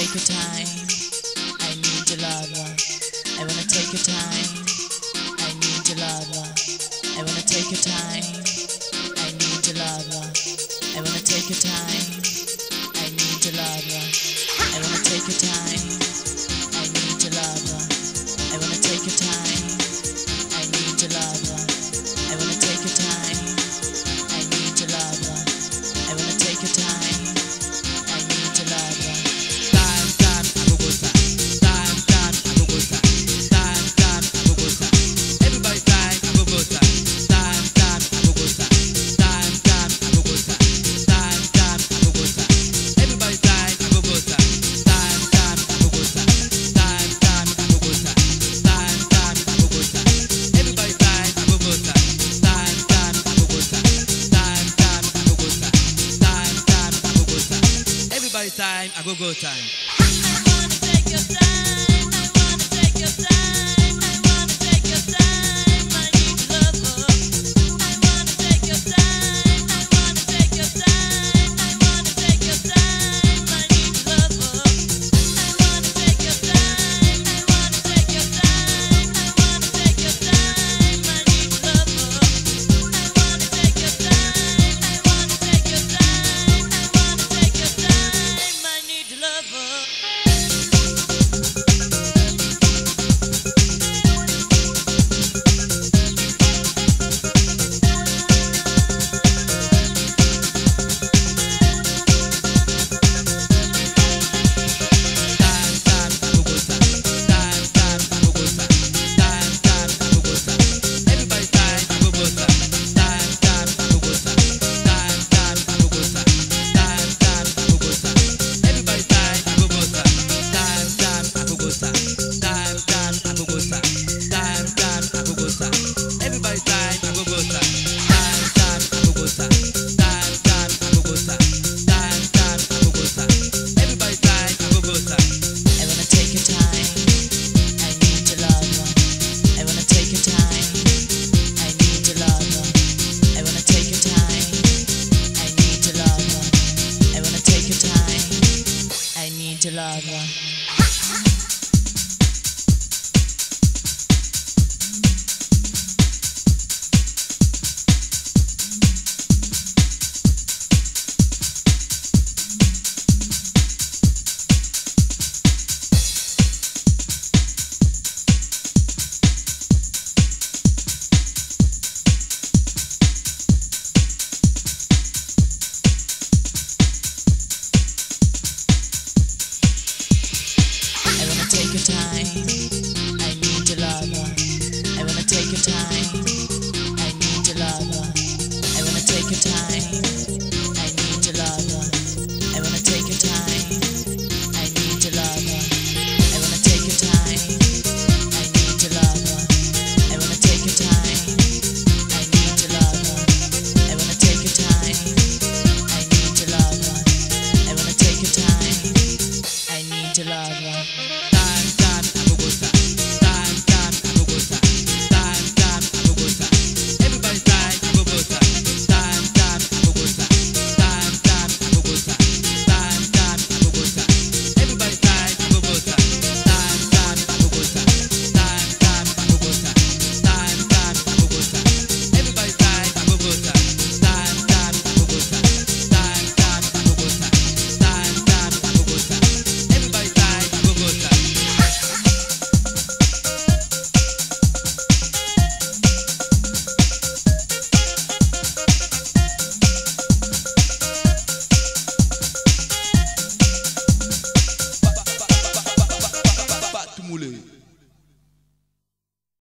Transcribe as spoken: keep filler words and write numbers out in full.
take your time. I need your love. I wanna take your time. I need your love. I wanna take your time. I need your love. I wanna take your time. I need your love. I wanna take your time. I need your love. I wanna take your time. I need your love. I wanna take your time. I need your love. I wanna take your time. I need your love. Time, time, Agogosa. Time, time, Agogosa. Time, time, Agogosa. Everybody time, Agogosa. Time, time, Agogosa. Time, time, Agogosa. Time, time, Agogosa. Everybody time, Agogosa. Time, time, Agogosa. Time, time, Agogosa. Time, time, Agogosa. Everybody time, Agogosa. Time, time, Agogosa. Time, time, Agogosa. Time, time, Agogosa. Everybody time, Agogo time. I wanna take your time. I wanna take your time. I wanna take your time. I need your love. I wanna take your time. I wanna take your time. I wanna take your time. I need your love. I wanna take your time. I wanna take your time. I wanna take your time. I need your love. I wanna take your time. I wanna take your time. I wanna take your time. I need your love. Time, time, Agogosa. Time, time, Agogosa. Time, time, Agogosa. Everybody time, Agogosa. Time, time, Agogosa. Time, time, Agogosa. Time, time, Agogosa. Everybody time, Agogosa. Time, time, Agogosa. Time, time, Agogosa. Time, time, Agogosa. Everybody time, Agogosa. Time, time, Agogosa. Time, time, Agogosa. Time, time, Agogosa. Everybody time, Agogosa. I wanna take your time. I need your love. I wanna take your time. I need your love. I wanna take your time. I need your love. I wanna take your time. I need your love. I wanna take your time. I need your love. I wanna take your time.